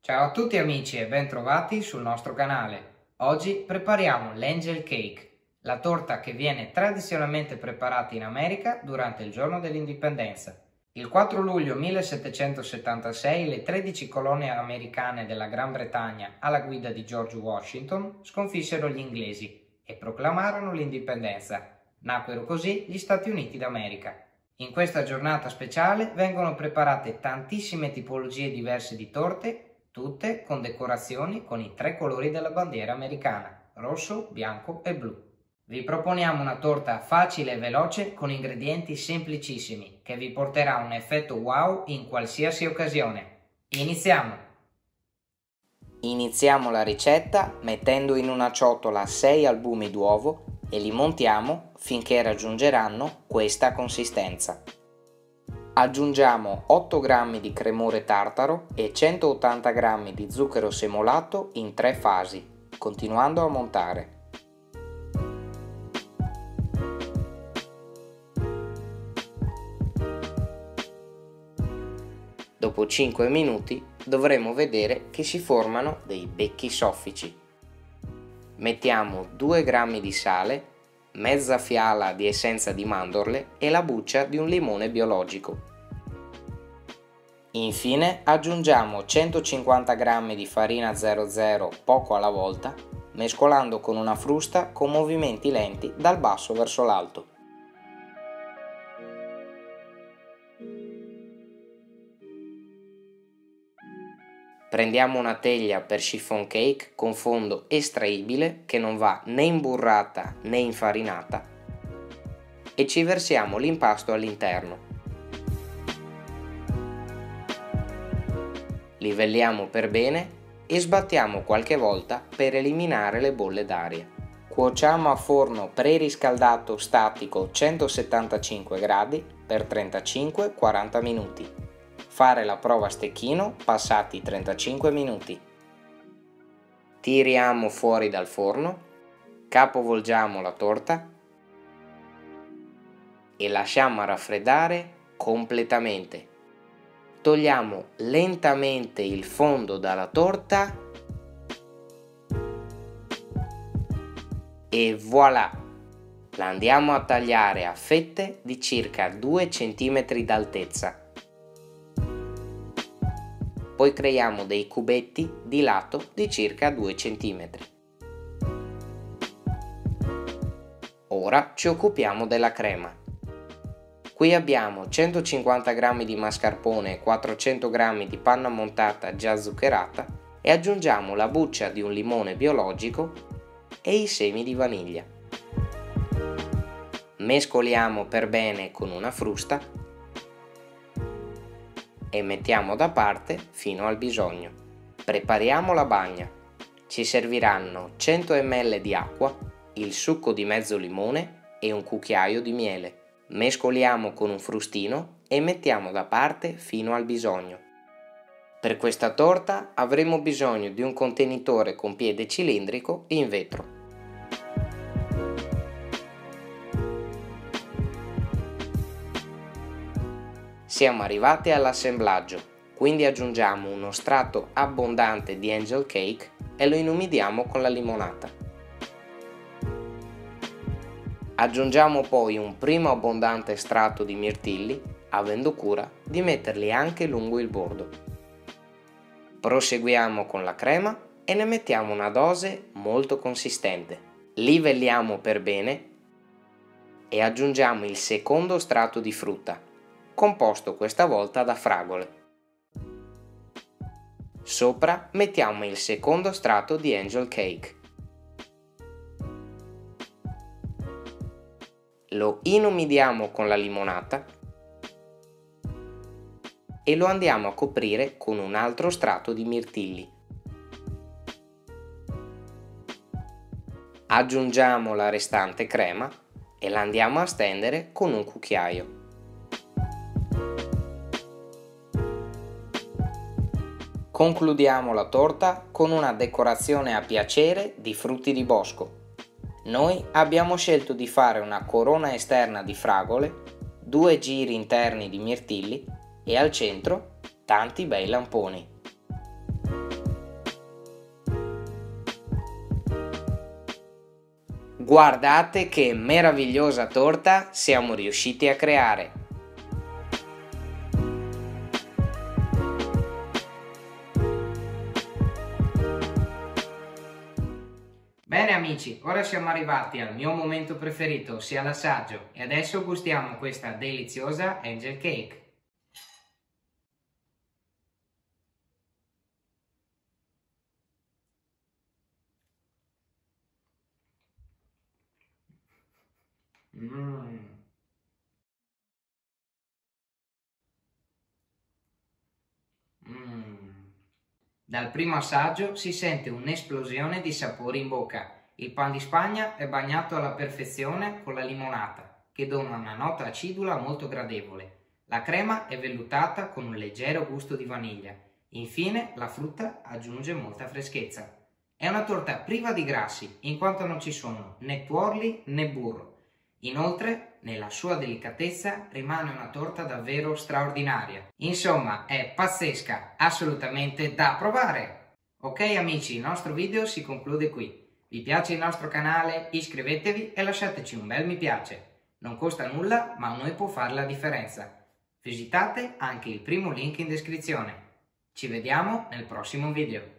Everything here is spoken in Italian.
Ciao a tutti amici e bentrovati sul nostro canale. Oggi prepariamo l'Angel Cake, la torta che viene tradizionalmente preparata in America durante il giorno dell'indipendenza. Il 4 luglio 1776 le 13 colonie americane della Gran Bretagna alla guida di George Washington sconfissero gli inglesi e proclamarono l'indipendenza. Nacquero così gli Stati Uniti d'America. In questa giornata speciale vengono preparate tantissime tipologie diverse di torte, tutte con decorazioni con i 3 colori della bandiera americana, rosso, bianco e blu. Vi proponiamo una torta facile e veloce con ingredienti semplicissimi che vi porterà un effetto wow in qualsiasi occasione. Iniziamo! Iniziamo la ricetta mettendo in una ciotola 6 albumi d'uovo e li montiamo finché raggiungeranno questa consistenza. Aggiungiamo 8 g di cremore tartaro e 180 g di zucchero semolato in 3 fasi, continuando a montare. Dopo 5 minuti dovremo vedere che si formano dei becchi soffici. Mettiamo 2 g di sale, mezza fiala di essenza di mandorle e la buccia di un limone biologico. Infine aggiungiamo 150 g di farina 00 poco alla volta, mescolando con una frusta con movimenti lenti dal basso verso l'alto. Prendiamo una teglia per chiffon cake con fondo estraibile che non va né imburrata né infarinata e ci versiamo l'impasto all'interno. Livelliamo per bene e sbattiamo qualche volta per eliminare le bolle d'aria. Cuociamo a forno preriscaldato statico 175 gradi per 35-40 minuti. Fare la prova a stecchino passati 35 minuti. Tiriamo fuori dal forno, capovolgiamo la torta e lasciamo raffreddare completamente. Togliamo lentamente il fondo dalla torta e voilà! La andiamo a tagliare a fette di circa 2 cm d'altezza. Poi creiamo dei cubetti di lato di circa 2 cm. Ora ci occupiamo della crema. Qui abbiamo 150 g di mascarpone e 400 g di panna montata già zuccherata e aggiungiamo la buccia di un limone biologico e i semi di vaniglia. Mescoliamo per bene con una frusta e mettiamo da parte fino al bisogno. Prepariamo la bagna. Ci serviranno 100 ml di acqua, il succo di mezzo limone e un cucchiaio di miele. Mescoliamo con un frustino e mettiamo da parte fino al bisogno. Per questa torta avremo bisogno di un contenitore con piede cilindrico in vetro. Siamo arrivati all'assemblaggio, quindi aggiungiamo uno strato abbondante di Angel Cake e lo inumidiamo con la limonata. Aggiungiamo poi un primo abbondante strato di mirtilli, avendo cura di metterli anche lungo il bordo. Proseguiamo con la crema e ne mettiamo una dose molto consistente. Livelliamo per bene e aggiungiamo il secondo strato di frutta, composto questa volta da fragole. Sopra mettiamo il secondo strato di Angel Cake. Lo inumidiamo con la limonata e lo andiamo a coprire con un altro strato di mirtilli. Aggiungiamo la restante crema e la andiamo a stendere con un cucchiaio. Concludiamo la torta con una decorazione a piacere di frutti di bosco. Noi abbiamo scelto di fare una corona esterna di fragole, 2 giri interni di mirtilli e al centro tanti bei lamponi. Guardate che meravigliosa torta siamo riusciti a creare! Bene amici, ora siamo arrivati al mio momento preferito, ossia l'assaggio, e adesso gustiamo questa deliziosa angel cake. Dal primo assaggio si sente un'esplosione di sapori in bocca. Il pan di Spagna è bagnato alla perfezione con la limonata, che dona una nota acidula molto gradevole. La crema è vellutata con un leggero gusto di vaniglia. Infine la frutta aggiunge molta freschezza. È una torta priva di grassi, in quanto non ci sono né tuorli né burro. Inoltre, nella sua delicatezza, rimane una torta davvero straordinaria. Insomma, è pazzesca, assolutamente da provare! Ok amici, il nostro video si conclude qui. Vi piace il nostro canale? Iscrivetevi e lasciateci un bel mi piace. Non costa nulla, ma a noi può fare la differenza. Visitate anche il primo link in descrizione. Ci vediamo nel prossimo video.